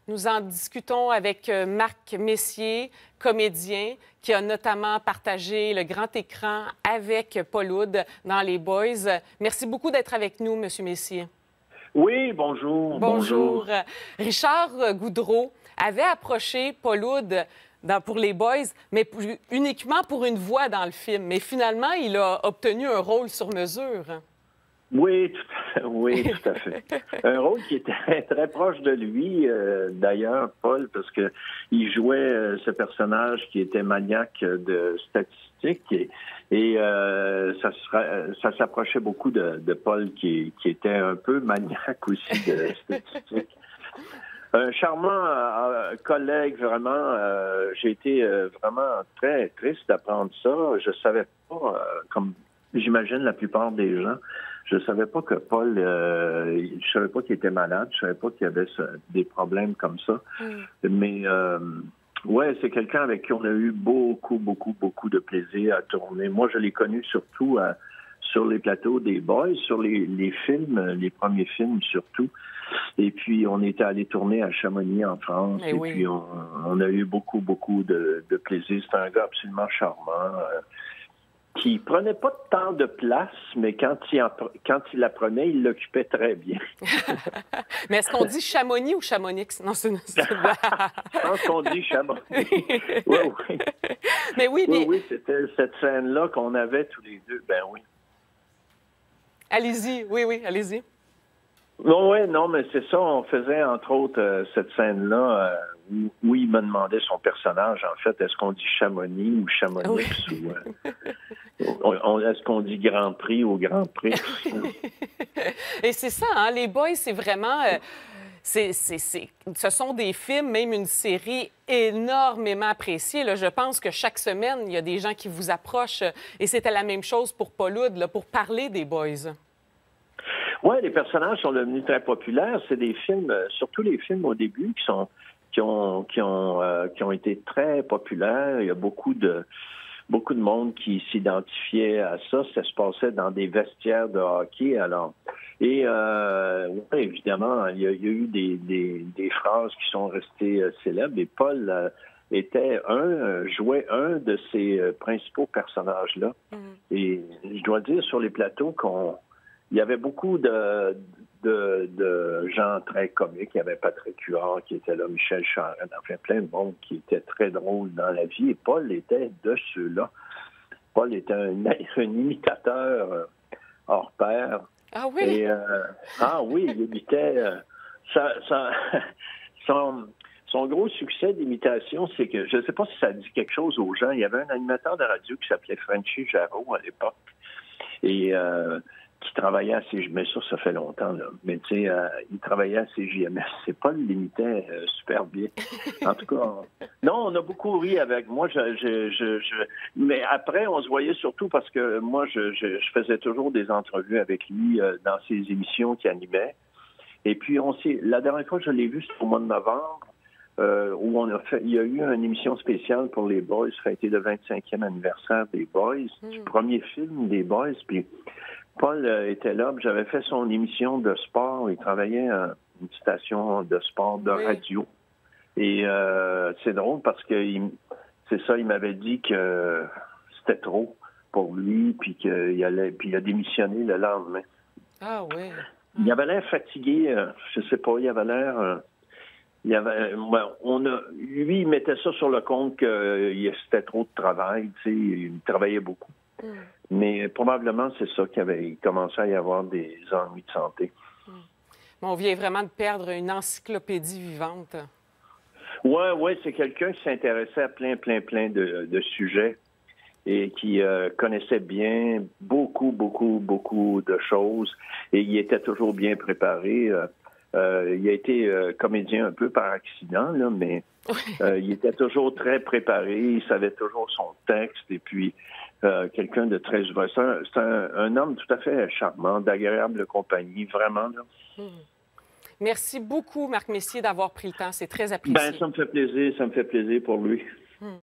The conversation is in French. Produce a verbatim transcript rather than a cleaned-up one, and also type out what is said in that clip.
Nous en discutons avec Marc Messier, comédien, qui a notamment partagé le grand écran avec Paul Oud dans Les Boys. Merci beaucoup d'être avec nous, Monsieur Messier. Oui, bonjour. Bonjour. bonjour. Richard Goudreau avait approché Paul Oud dans, pour Les Boys, mais pour, uniquement pour une voix dans le film. Mais finalement, il a obtenu un rôle sur mesure. Oui, tout à, oui, tout à fait. Un rôle qui était très proche de lui, euh, d'ailleurs, Paul, parce que il jouait euh, ce personnage qui était maniaque de statistiques et, et euh, ça, ça s'approchait beaucoup de, de Paul qui, qui était un peu maniaque aussi de statistiques. Un charmant euh, collègue, vraiment. Euh, j'ai été euh, vraiment très triste d'apprendre ça. Je savais pas, euh, comme j'imagine la plupart des gens, je savais pas que Paul, euh, je savais pas qu'il était malade, je savais pas qu'il y avait ce, des problèmes comme ça. Mm. Mais euh, ouais, c'est quelqu'un avec qui on a eu beaucoup, beaucoup, beaucoup de plaisir à tourner. Moi, je l'ai connu surtout à, sur les plateaux des Boys, sur les, les films, les premiers films surtout. Et puis, on était allé tourner à Chamonix en France. Mais et oui. puis, on, on a eu beaucoup, beaucoup de, de plaisir. C'est un gars absolument charmant. Euh, qui prenait pas tant de place, mais quand il, en, quand il la prenait, il l'occupait très bien. Mais est-ce qu'on dit Chamonix ou Chamonix? Non, c'est une... Je pense qu'on dit Chamonix. Oui, oui. Mais oui, mais... Oui, oui, c'était cette scène-là qu'on avait tous les deux. Ben oui. Allez-y, oui, oui, allez-y. Non, oui, non, mais c'est ça. On faisait, entre autres, euh, cette scène-là euh, où, où il me demandait son personnage. En fait, est-ce qu'on dit Chamonix ou Chamonix? Oui. Ou, euh, on, on, est-ce qu'on dit Grand Prix ou Grand Prix? Et c'est ça, hein? Les Boys, c'est vraiment... Euh, c'est, c'est, c'est, ce sont des films, même une série énormément appréciée. Là. Je pense que chaque semaine, il y a des gens qui vous approchent. Et c'était la même chose pour Paul Oud, là, pour parler des Boys. Oui, les personnages sont devenus très populaires. C'est des films, surtout les films au début, qui sont qui ont qui ont euh, qui ont été très populaires. Il y a beaucoup de beaucoup de monde qui s'identifiait à ça. Ça se passait dans des vestiaires de hockey. Alors, et euh, ouais, évidemment, il y a, il y a eu des, des des phrases qui sont restées euh, célèbres. Et Paul euh, était un euh, jouait un de ces euh, principaux personnages là. Mm. Et je dois dire sur les plateaux qu'on il y avait beaucoup de, de, de gens très comiques. Il y avait Patrick Huard qui était là, Michel Charette, enfin plein de monde qui était très drôle dans la vie. Et Paul était de ceux-là. Paul était un, un imitateur hors pair. Ah oui? Et, euh, ah oui, il imitait... Euh, ça, ça, son, son gros succès d'imitation, c'est que, je ne sais pas si ça dit quelque chose aux gens, il y avait un animateur de radio qui s'appelait Frenchy Jarreau à l'époque. Et... Euh, qui travaillait à C J M S, mais ça, ça fait longtemps, là. Mais tu sais, euh, il travaillait à C J M S. C'est pas le limitait euh, super bien. En tout cas, on... non, on a beaucoup ri avec moi. Je, je, je, je... Mais après, on se voyait surtout parce que moi, je, je, je faisais toujours des entrevues avec lui euh, dans ses émissions qu'il animait. Et puis, on s'est... la dernière fois que je l'ai vu, c'était au mois de novembre, euh, où on a fait... il y a eu une émission spéciale pour les Boys. Ça a été le vingt-cinquième anniversaire des Boys, mm. du premier film des Boys. Puis Paul était là, j'avais fait son émission de sport. Il travaillait à une station de sport de oui. radio. Et euh, c'est drôle parce que il, c'est ça, il m'avait dit que c'était trop pour lui, puis qu'il allait, puis il a démissionné le lendemain. Ah oui. Il avait l'air fatigué, je sais pas, il avait l'air. Il avait, on a, lui, il mettait ça sur le compte que c'était trop de travail, tu sais, il travaillait beaucoup. Mm. Mais probablement, c'est ça qu'il avait commencé à y avoir des ennuis de santé. Mm. On vient vraiment de perdre une encyclopédie vivante. Oui, oui, c'est quelqu'un qui s'intéressait à plein, plein, plein de, de sujets et qui euh, connaissait bien beaucoup, beaucoup, beaucoup de choses. Et il était toujours bien préparé. Euh, euh, il a été euh, comédien un peu par accident, là, mais euh, il était toujours très préparé. Il savait toujours son texte. Et puis, Euh, quelqu'un de très heureux. C'est, un, c'est un, un homme tout à fait charmant, d'agréable compagnie, vraiment. Là. Mmh. Merci beaucoup, Marc Messier, d'avoir pris le temps. C'est très apprécié. Ben, ça me fait plaisir, ça me fait plaisir pour lui.